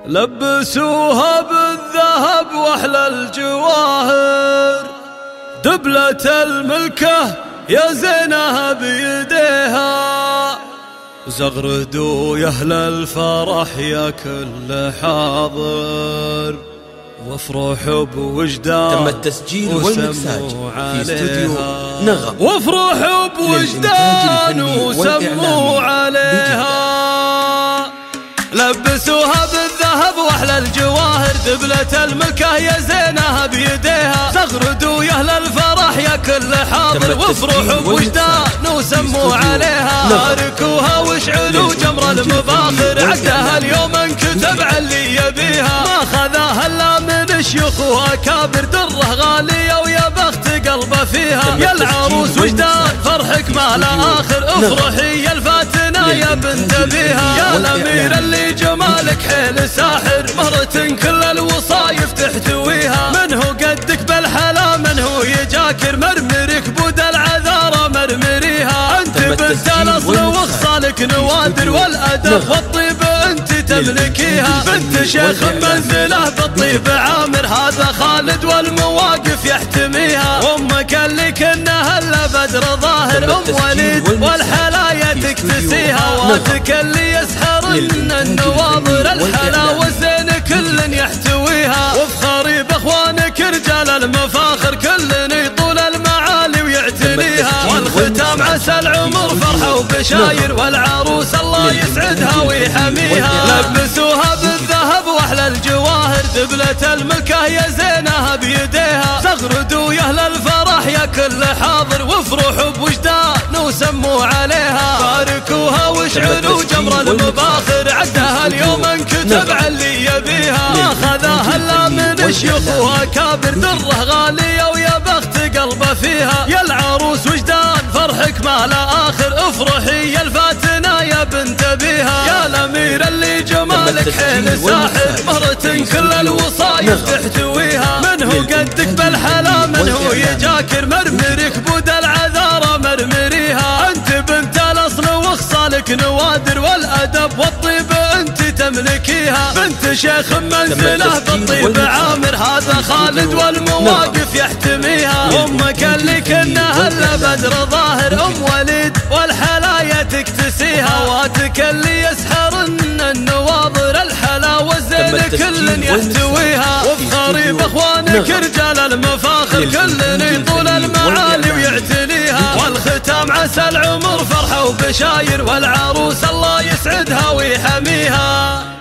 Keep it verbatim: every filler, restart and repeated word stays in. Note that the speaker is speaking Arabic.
لبسوها بالذهب واحلى الجواهر، دبلة الملكة يا زينها بيديها، زغردوا يا اهل الفرح يا كل حاضر، وافرحوا بوجدان. تم التسجيل والمكساج في استوديو نغم، وافرحوا بوجدان وسموا عليها. لبسوها بالذهب واحلى الجواهر، دبلة الملكة يا زينها بيديها، زغردوا يا اهل الفرح يا كل حاضر، وافرحوا بوجدان وسموا عليها. باركوها واشعلوا جمر المفاخر، عقدها اليوم انكتب على اللي يبيها، ما خذاها الا من شيوخ واكابر، دره غاليه ويا بخت قلبه فيها. يا العروس وجدان فرحك ما له اخر، افرحي يا الفاتنه يا بنت ابيها. يا الامير اللي جمالك حيل ساحر، مرة كل الوصايف تحتويها، من هو قدك بالحلا من هو يجاكر، مرمرك بود العذارى مرمريها. انت بنت الاصل وخصالك نوادر، والادب والطيب انت تملكيها، بنت شيخ منزله بالطيب عامر، هذا خالد والمواقف يحتميها. امك اللي كنها الا بدر ظاهر، ام وليد والحلايا تكتسيها، واتك اللي يسحر ان النواظر، الحلا والزين كل يحتويها. وافخري باخوانك رجال المفاخر، كل يطول المعالي ويعتنيها. والختام عسى العمر فرحه وبشاير، والعروس الله يسعدها ويحميها. لبسوها بالذهب واحلى الجواهر، دبلة الملكة يا زينها بيديها، زغردوا يا اهل الفرح يا كل حاضر، وافرحوا بوجدان وسموا عليها. باركوها واشعلوا جمر المباخر، عقدها اليوم انكتب على اللي يبيها، ما خذاها الا من شيوخ واكابر، دره غاليه ويا بخت قلبه فيها. يا العروس وجدان فرحك ما له اخر، افرحي يا الفاتنه يا بنت ابيها. يا الامير اللي جمالك حيل ساحر، مرة كل الوصايف تحتويها، من هو قدك بالحلا من هو يجاكر، مرمرك بود العذارى مرمريها. انت بنت الاصل وخصالك نوادر، والادب والطيب انت تملكيها، بنت شيخ منزله بالطيب عامر، هذا خالد والمواقف يحتميها. امك اللي كنها الا بدر ظاهر، ام وليد والحلايا تكتسيها، واتك اللي يسحر ان النواظر، الحلا والزين كل يحتويها. وافخري باخوانك رجال المفاخر، كل يطول المعالي ويعتنيها. والختام عسى العمر فرحه وبشاير، والعروس الله يسعدها ويحميها.